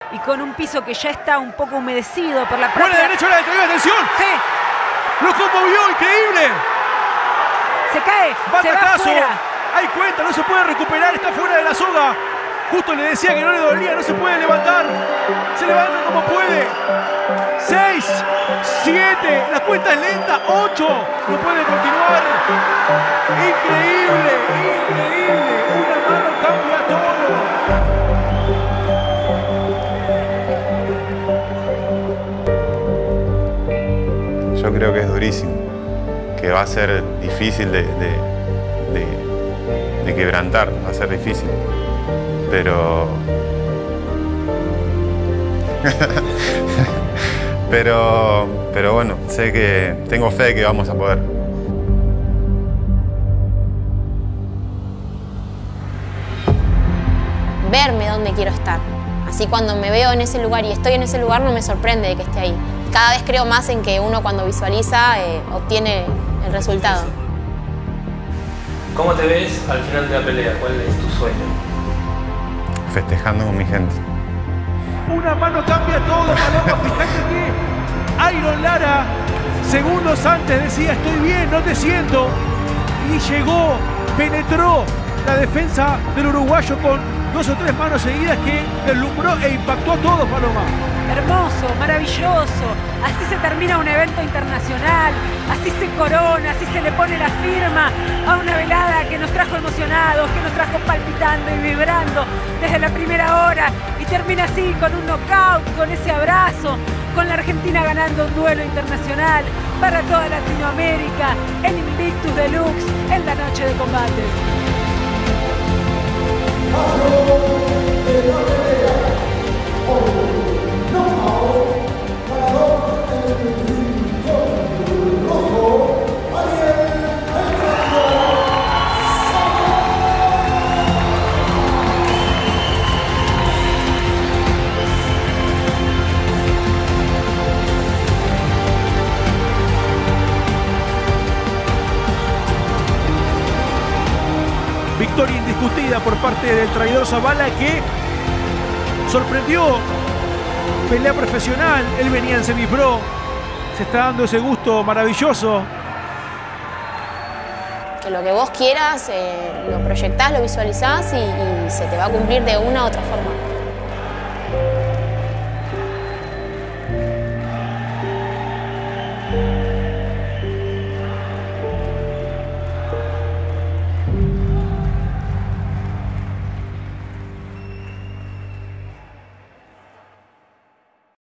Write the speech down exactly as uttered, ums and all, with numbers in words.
y con un piso que ya está un poco humedecido por la propia... Buena derecha, la de atención. Sí. Lo conmovió, increíble. Se cae, se va afuera. Hay cuenta, no se puede recuperar, está fuera de la soga. Justo le decía que no le dolía, no se puede levantar. Se levanta como puede. Seis, siete, la cuenta es lenta. Ocho, no puede continuar. Increíble, increíble. Una mano cambia todo. Yo creo que es durísimo, que va a ser difícil de, de, de, de quebrantar, va a ser difícil. Pero... pero... pero bueno, sé que tengo fe de que vamos a poder. Verme dónde quiero estar. Así cuando me veo en ese lugar y estoy en ese lugar no me sorprende de que esté ahí. Cada vez creo más en que uno cuando visualiza eh, obtiene el resultado. ¿Cómo te ves al final de la pelea? ¿Cuál es tu sueño? Festejando con mi gente. Una mano cambia todo, Paloma. Fíjate que Iron Lara, segundos antes, decía estoy bien, no te siento. Y llegó, penetró la defensa del uruguayo con dos o tres manos seguidas que deslumbró e impactó a todos, Paloma. Hermoso, maravilloso. Así se termina un evento internacional, así se corona, así se le pone la firma a una velada que nos trajo emocionados, que nos trajo palpitando y vibrando desde la primera hora y termina así con un knockout, con ese abrazo, con la Argentina ganando un duelo internacional para toda Latinoamérica, el Invictus Deluxe en la noche de combates. Victoria indiscutida por parte del traidor Zavala, que sorprendió. Pelea profesional, él venía en semipro. Se está dando ese gusto maravilloso. Que lo que vos quieras, eh, lo proyectás, lo visualizás y, y se te va a cumplir de una u otra forma.